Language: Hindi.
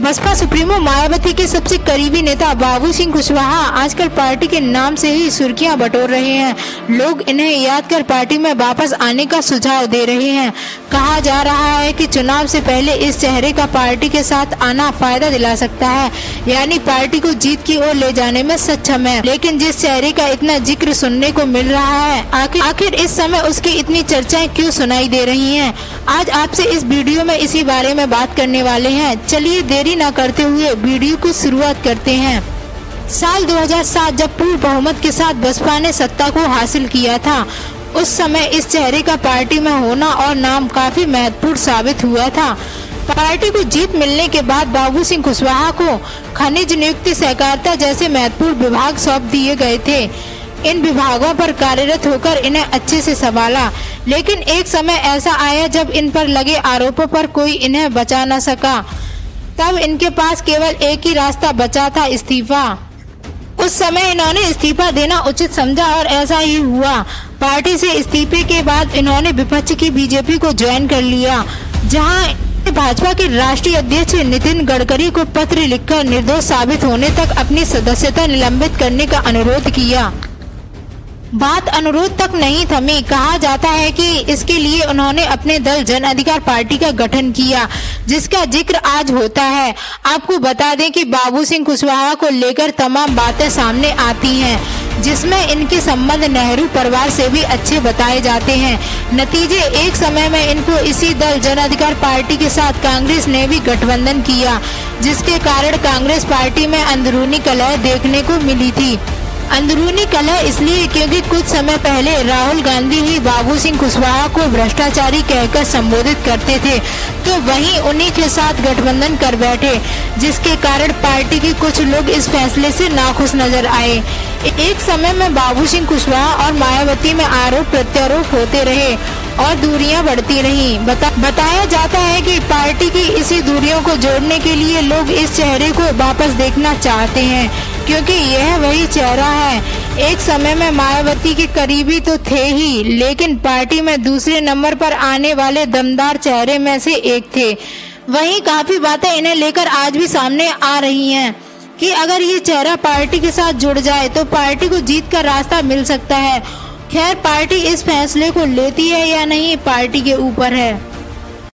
बसपा सुप्रीमो मायावती के सबसे करीबी नेता बाबू सिंह कुशवाहा आजकल पार्टी के नाम से ही सुर्खियां बटोर रहे हैं। लोग इन्हें याद कर पार्टी में वापस आने का सुझाव दे रहे हैं। कहा जा रहा है कि चुनाव से पहले इस चेहरे का पार्टी के साथ आना फायदा दिला सकता है, यानी पार्टी को जीत की ओर ले जाने में सक्षम है। लेकिन जिस चेहरे का इतना जिक्र सुनने को मिल रहा है, आखिर इस समय उसकी इतनी चर्चाएं क्यों सुनाई दे रही हैं? आज आपसे इस वीडियो में इसी बारे में बात करने वाले हैं। चलिए देरी न करते हुए वीडियो की शुरुआत करते हैं। साल 2007 जब पूर्ण बहुमत के साथ बसपा ने सत्ता को हासिल किया था, उस समय इस चेहरे का पार्टी में होना और नाम काफी महत्वपूर्ण साबित हुआ था। पार्टी को जीत मिलने के बाद बाबू सिंह कुशवाहा को खनिज नियुक्ति, सहकारिता जैसे महत्वपूर्ण विभाग सौंप दिए गए थे। इन विभागों पर कार्यरत होकर इन्हें अच्छे से संभाला, लेकिन एक समय ऐसा आया जब इन पर लगे आरोपों पर कोई इन्हें बचा न सका। तब इनके पास केवल एक ही रास्ता बचा था, इस्तीफा। उस समय इन्होंने इस्तीफा देना उचित समझा और ऐसा ही हुआ। पार्टी से इस्तीफे के बाद इन्होंने विपक्ष की बीजेपी को ज्वाइन कर लिया, जहां भाजपा के राष्ट्रीय अध्यक्ष नितिन गडकरी को पत्र लिखकर निर्दोष साबित होने तक अपनी सदस्यता निलंबित करने का अनुरोध किया। बात अनुरोध तक नहीं थमी। कहा जाता है कि इसके लिए उन्होंने अपने दल जन अधिकार पार्टी का गठन किया, जिसका जिक्र आज होता है। आपको बता दें कि बाबू सिंह कुशवाहा को लेकर तमाम बातें सामने आती हैं, जिसमें इनके संबंध नेहरू परिवार से भी अच्छे बताए जाते हैं। नतीजे एक समय में इनको इसी दल जन अधिकार पार्टी के साथ कांग्रेस ने भी गठबंधन किया, जिसके कारण कांग्रेस पार्टी में अंदरूनी कलह देखने को मिली थी। अंदरूनी कलह इसलिए क्योंकि कुछ समय पहले राहुल गांधी ही बाबू सिंह कुशवाहा को भ्रष्टाचारी कहकर संबोधित करते थे, तो वहीं उन्हीं के साथ गठबंधन कर बैठे, जिसके कारण पार्टी के कुछ लोग इस फैसले से नाखुश नजर आए। एक समय में बाबू सिंह कुशवाहा और मायावती में आरोप प्रत्यारोप होते रहे और दूरियां बढ़ती रहीं। बताया जाता है कि पार्टी की इसी दूरियों को जोड़ने के लिए लोग इस चेहरे को वापस देखना चाहते हैं, क्योंकि यह वही चेहरा है। एक समय में मायावती के करीबी तो थे ही, लेकिन पार्टी में दूसरे नंबर पर आने वाले दमदार चेहरे में से एक थे। वहीं काफी बातें इन्हें लेकर आज भी सामने आ रही हैं कि अगर ये चेहरा पार्टी के साथ जुड़ जाए तो पार्टी को जीत का रास्ता मिल सकता है। खैर, पार्टी इस फैसले को लेती है या नहीं, पार्टी के ऊपर है।